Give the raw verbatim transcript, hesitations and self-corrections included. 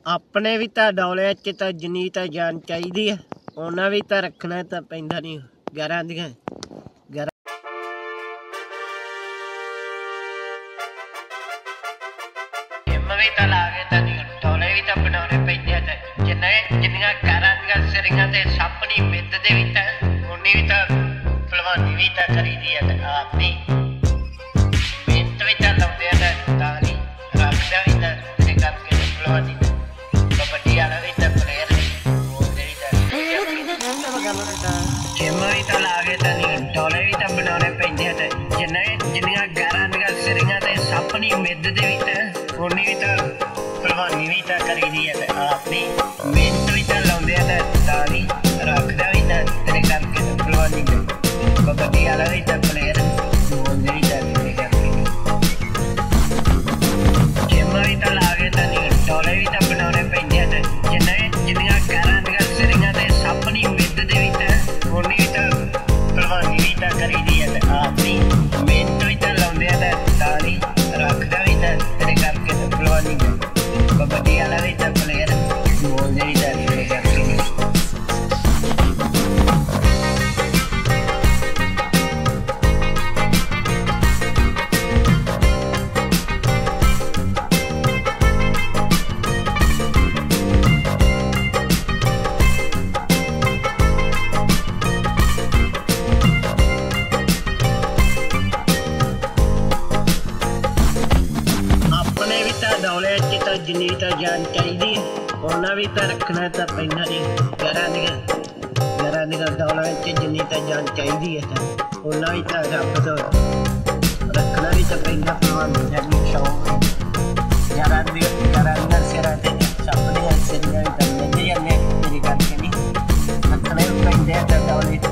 ਆਪਣੇ ਵੀ ਤਾਂ ਡੌਲਿਆਂ 'ਚ ਤਾਂ ਜਿੰਨੀ ਤਾਂ ਜਾਨ ਚਾਹੀਦੀ ਹੈ ਉਹਨਾਂ ਵੀ ਤਾਂ ਰੱਖਣਾ ਤਾਂ ਪੈਂਦਾ ਨਹੀਂ ਗਿਆਰਾਂ ਦੀਆਂ ਗਿਆਰਾਂ ਜਿੰਮ ਵੀ ਤਾਂ ਲਾ ਕੇ ਤਾਂ ਡੌਲੇ ਵੀ ਤਾਂ ਬਣਾਉਣੇ ਪੈਂਦੇ ਤੇ ਜਿੰਨੇ ਜਿੰਨੀਆਂ ਗਿਆਰਾਂ ਦੀਆਂ ਸਿਰੀਆਂ ਤੇ ਸੱਪ ਨਹੀਂ ਮਿੱਧਦੇ ਵੀ ਤਾਂ ਉਨੀ ਵੀ ਤਾਂ ਭਲਵਾਨੀ ਵੀ ਤਾਂ ਕਰੀਦੀ ਹੈ ਤੇ ਆਪ ਵੀ ਮਿਹਨਤ ਵੀ ਤਾਂ ਲਾਉਂਦੇ ਆ ਤਾਂ ਤਾਂ ਨਹੀਂ ਰੱਖਦਾ ਵੀ ਤਾਂ ਤੇਰੇ ਕਰਕੇ ਭਲਵਾਨੀ ਕਬੱਡੀ ਵਾਲਾ ਵੀ ਤਾਂ ਪਲੇਅਰ ਜਿੰਮ ਵੀ ਤਾਂ ਲਾ ਕੇ ਤਾਂ ਨਹੀਂ ਡੌਲੇ ਵੀ ਤਾਂ ਬਣਾਉਣੇ ਪੈਂਦੇ ਆ ਤੇ ਜਿੰਨੇ ਜਿੰਨੀਆਂ ਗਿਆਰਾਂ ਦੀਆਂ ਸਿਰੀਆਂ ਤੇ ਸੱਪ ਨਹੀਂ ਮਿੱਧਦੇ ਵੀ ਤਾਂ ਉਨੀ ਵੀ ਤਾਂ ਭਲਵਾਨੀ ਵੀ ਤਾਂ ਕਰੀਦੀ ਹੈ ਤੇ ਆਪ ਵੀ ਮਿਹਨਤ ਵੀ ਤਾਂ ਲਾਉਂਦੇ ਆ ਤਾਂ ਤਾਂ ਨਹੀਂ ਰੱਖਦਾ ਵੀ ਤਾਂ ਤੇਰੇ ਕਰਕੇ ਭਲਵਾਨੀ ਕਬੱਡੀ ਵਾਲਾ ਵੀ ਤਾਂ ਪਲੇਅਰ ਬੋਲਦੇ ਵੀ ਤਾਂ ਤੇਰੇ ਕਰਕੇ ਜਿੰਮ ਵੀ ਤਾਂ ਲਾ ਕੇ ਤਾਂ ਨਹੀਂ ਡੌਲੇ ਵੀ ਤਾਂ ਬਣਾਉਣੇ ਪੈਂਦੇ ਆ ਤੇ ਜਿੰਨੇ ਜਿੰਨੀਆਂ ਗਿਆਰਾਂ ਦੀਆਂ ਸਿਰੀਆਂ ਤੇ ਸੱਪ ਨਹੀਂ ਮਿੱਧਦੇ ਵੀ ਤਾਂ ਉਨੀ ਵੀ ਤਾਂ ਭਲਵਾਨੀ ਵੀ ਤਾਂ ਕਰੀਦੀ ਹੈ ਤੇ ਆਪ ਵੀ ਮਿਹਨਤ ਵੀ ਤਾਂ ਲਾਉਂਦੇ ਆ ਤਾਂ ਤਾਂ ਨਹੀਂ ਰੱਖਦਾ ਵੀ ਤਾਂ ਤੇਰੇ ਕਰਕੇ ਭਲਵਾਨੀ ਕਬੱਡੀ ਵਾਲਾ ਵੀ ਤਾਂ ਪਲੇਅਰ ਬੋਲਦੇ ਵੀ ਤਾਂ ਤੇਰੇ ਕਰਕੇ ਡੌਲਿਆਂ 'ਚ ਤਾਂ ਜਿੰਨੀ ਤਾਂ ਜਾਨ ਚਾਹੀਦੀ ਹੈ ਉਹਨਾਂ ਵੀ ਤਾਂ ਰੱਖਣਾ ਤਾਂ ਪੈਂਦਾ ਨਹੀਂ ਗਿਆਰਾਂ ਦੀਆਂ ਗਿਆਰਾਂ ਦੀਆਂ ਡੌਲਿਆਂ 'ਚ ਜਿੰਨੀ ਤਾਂ ਜਾਨ ਚਾਹੀਦੀ ਹੈ ਤਾਂ ਉਹਨਾਂ ਵੀ ਤਾਂ ਰੱਬ ਤੋਂ ਰੱਖਣਾ ਵੀ ਤਾਂ ਪੈਂਦਾ ਭਲਵਾਨੀ ਦਾ ਵੀ ਸ਼ੌਕ ਗਿਆਰਾਂ ਦੀਆਂ ਗਿਆਰਾਂ ਦੀਆਂ ਸਿਰਾਂ ਤੇ ਸੱਪ ਦੀਆਂ ਸਿਰੀਆਂ ਵੀ ਤਾਂ ਮਿਲ ਜਾਂਦੇ ਮੇਰੇ ਕਰਕੇ ਨਹੀਂ ਰੱਖਣੇ ਵੀ ਪੈਂਦੇ ਆ ਤਾਂ ਡੌਲੇ